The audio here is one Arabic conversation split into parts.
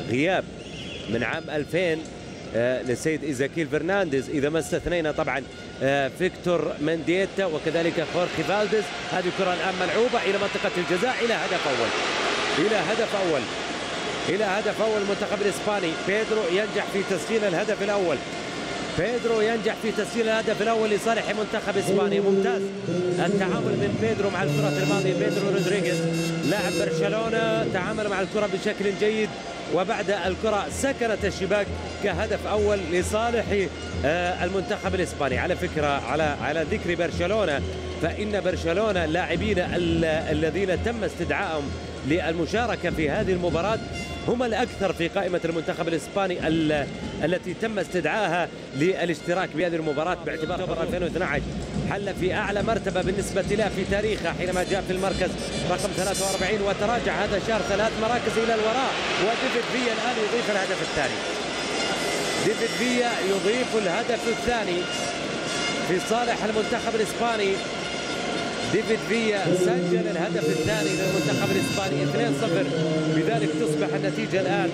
غياب من عام 2000 للسيد إيزاكيل فرنانديز، إذا ما استثنينا طبعا فيكتور منديتا وكذلك خورخي فالديز. هذه الكرة الآن ملعوبة إلى منطقة الجزاء، إلى هدف أول، إلى هدف أول، إلى هدف أول المنتخب الإسباني. بيدرو ينجح في تسجيل الهدف الأول، بيدرو ينجح في تسجيل الهدف الأول لصالح منتخب إسبانيا. ممتاز التعامل من بيدرو مع الكرة الماضية. بيدرو رودريغيز لاعب برشلونة تعامل مع الكرة بشكل جيد، وبعد الكرة سكنت الشباك كهدف أول لصالح المنتخب الإسباني. على فكرة على ذكر برشلونة، فإن برشلونة اللاعبين الذين تم استدعائهم للمشاركة في هذه المباراة هم الأكثر في قائمة المنتخب الإسباني التي تم استدعائها للاشتراك بهذه المباراة، باعتبار أكتوبر 2012 حل في أعلى مرتبة بالنسبة له في تاريخه حينما جاء في المركز رقم 43، وتراجع هذا الشهر 3 مراكز إلى الوراء. وديفيد فيا الآن يضيف الهدف الثاني، ديفيد فيا يضيف الهدف الثاني في صالح المنتخب الإسباني. ديفيد فيا سجل الهدف الثاني للمنتخب الإسباني 2-0، بذلك تصبح النتيجة الآن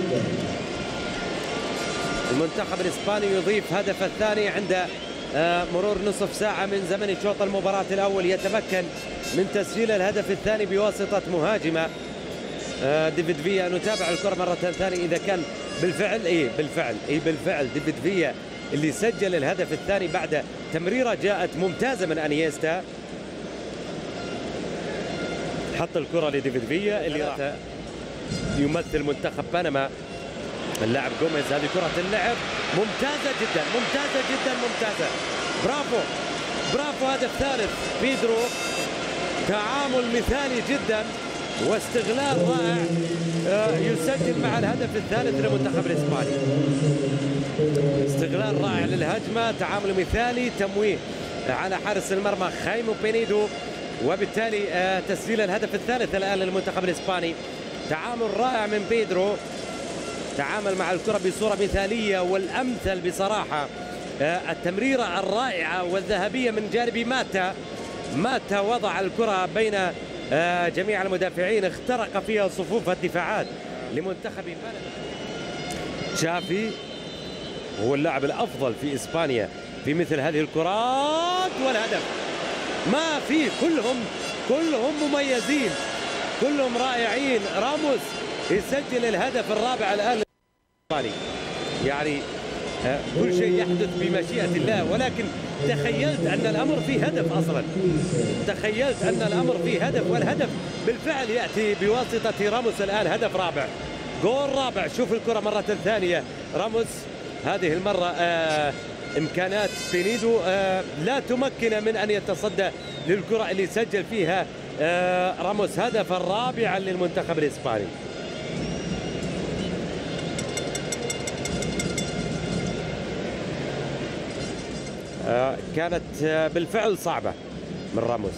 المنتخب الإسباني يضيف هدف الثاني عند مرور نصف ساعة من زمن شوط المباراة الأول. يتمكن من تسجيل الهدف الثاني بواسطة مهاجمة ديفيد فيا. نتابع الكرة مرة ثانية إذا كان بالفعل بالفعل ديفيد فيا اللي سجل الهدف الثاني بعد تمريرة جاءت ممتازة من أنيستا. حط الكرة لديفيد فيا اللي يمثل منتخب بنما، اللاعب جوميز. هذه كرة اللعب ممتازة جدا، ممتازة جدا، ممتازة. برافو برافو. هدف ثالث بيدرو، تعامل مثالي جدا واستغلال رائع يسجل مع الهدف الثالث للمنتخب الإسباني. استغلال رائع للهجمة، تعامل مثالي، تمويه على حارس المرمى خايمو بينيدو، وبالتالي تسجيل الهدف الثالث الآن للمنتخب الإسباني. تعامل رائع من بيدرو، تعامل مع الكرة بصورة مثالية والأمثل بصراحة التمريرة الرائعة والذهبية من جانب ماتا وضع الكرة بين جميع المدافعين، اخترق فيها صفوف الدفاعات لمنتخب بنما. تشافي هو اللاعب الأفضل في إسبانيا في مثل هذه الكرات، والهدف ما في، كلهم مميزين، كلهم رائعين. راموس يسجل الهدف الرابع الآن للإسباني. يعني كل شيء يحدث بمشيئة الله، ولكن تخيلت أن الأمر فيه هدف أصلا، تخيلت أن الأمر فيه هدف، والهدف بالفعل يأتي بواسطة راموس. الآن هدف رابع، جول رابع. شوف الكرة مرة ثانية، راموس هذه المرة إمكانات بينيدو لا تمكن من أن يتصدى للكرة اللي سجل فيها راموس. هدف الرابع للمنتخب الإسباني. كانت بالفعل صعبة من راموس.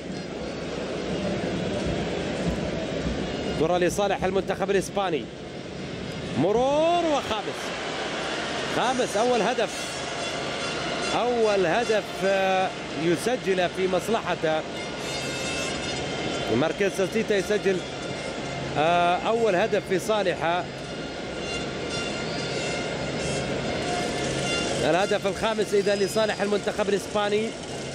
كرة لصالح المنتخب الإسباني، مرور خامس أول هدف يسجل في مصلحته. ماركيز سيتا يسجل أول هدف في صالحه. الهدف الخامس إذا لصالح المنتخب الإسباني.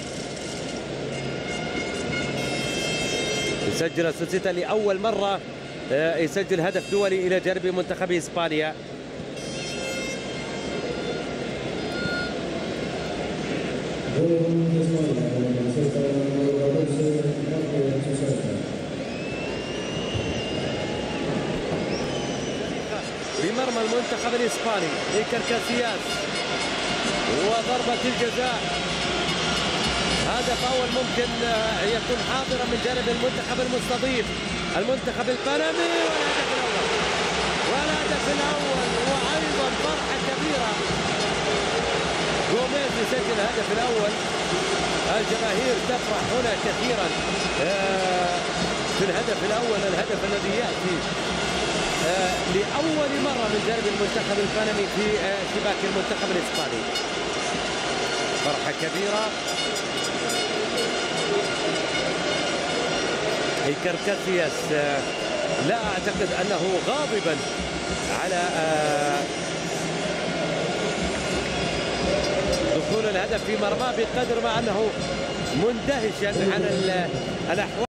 يسجل سوسيتا لأول مرة يسجل هدف دولي إلى جانب منتخب إسبانيا. بمرمى المنتخب الإسباني إيكر كاسياس، وضربة الجزاء. هدف أول ممكن يكون حاضرا من جانب المنتخب المستضيف المنتخب البنمي، والهدف الأول وأيضا فرحة كبيرة. جوميز يسجل الهدف الأول. الجماهير تفرح هنا كثيرا في الهدف الأول، الهدف الذي يأتي لأول مرة من جانب المنتخب البنمي في شباك المنتخب الإسباني. فرحة كبيرة. إيكر كاسياس لا أعتقد أنه غاضبا على دخول الهدف في مرماه، بقدر ما أنه مندهشا عن الأحوال.